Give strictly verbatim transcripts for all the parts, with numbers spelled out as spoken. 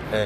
El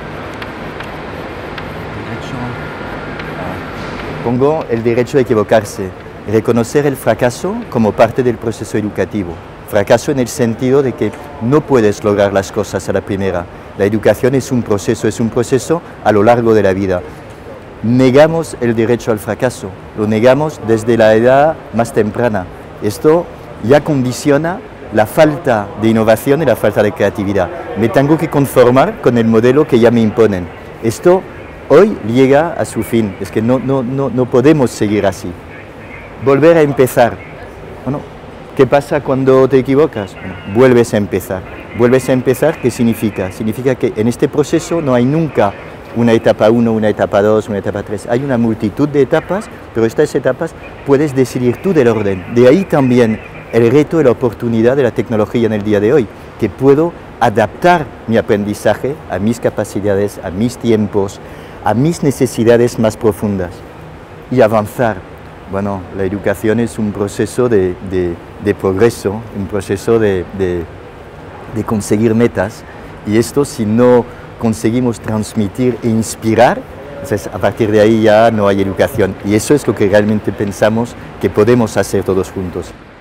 derecho a... Pongo el derecho a equivocarse, reconocer el fracaso como parte del proceso educativo. Fracaso en el sentido de que no puedes lograr las cosas a la primera. La educación es un proceso, es un proceso a lo largo de la vida. Negamos el derecho al fracaso, lo negamos desde la edad más temprana. Esto ya condiciona la falta de innovación y la falta de creatividad. Me tengo que conformar con el modelo que ya me imponen. Esto hoy llega a su fin, es que no, no, no, no podemos seguir así. Volver a empezar. Bueno, ¿qué pasa cuando te equivocas? Bueno, vuelves a empezar. Vuelves a empezar, ¿qué significa? Significa que en este proceso no hay nunca una etapa uno, una etapa dos, una etapa tres. Hay una multitud de etapas, pero estas etapas puedes decidir tú del orden. De ahí también el reto y la oportunidad de la tecnología en el día de hoy, que puedo adaptar mi aprendizaje a mis capacidades, a mis tiempos, a mis necesidades más profundas y avanzar. Bueno, la educación es un proceso de, de, de progreso, un proceso de, de, de conseguir metas, y esto, si no conseguimos transmitir e inspirar, entonces a partir de ahí ya no hay educación, y eso es lo que realmente pensamos que podemos hacer todos juntos.